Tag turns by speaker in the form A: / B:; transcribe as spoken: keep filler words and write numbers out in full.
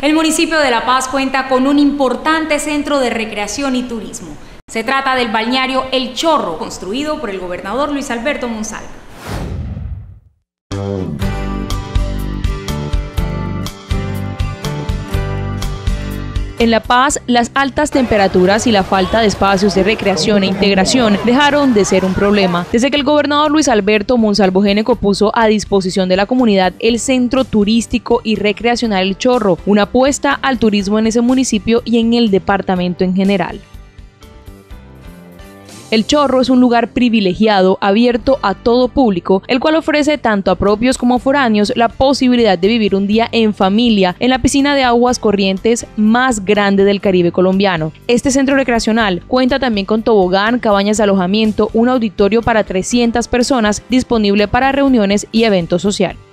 A: El municipio de La Paz cuenta con un importante centro de recreación y turismo. Se trata del balneario El Chorro, construido por el gobernador Luis Alberto Monsalvo.
B: En La Paz, las altas temperaturas y la falta de espacios de recreación e integración dejaron de ser un problema. Desde que el gobernador Luis Alberto Monsalvo Géneco puso a disposición de la comunidad el Centro Turístico y Recreacional El Chorro, una apuesta al turismo en ese municipio y en el departamento en general. El Chorro es un lugar privilegiado, abierto a todo público, el cual ofrece tanto a propios como a foráneos la posibilidad de vivir un día en familia en la piscina de aguas corrientes más grande del Caribe colombiano. Este centro recreacional cuenta también con tobogán, cabañas de alojamiento, un auditorio para trescientas personas disponible para reuniones y eventos sociales.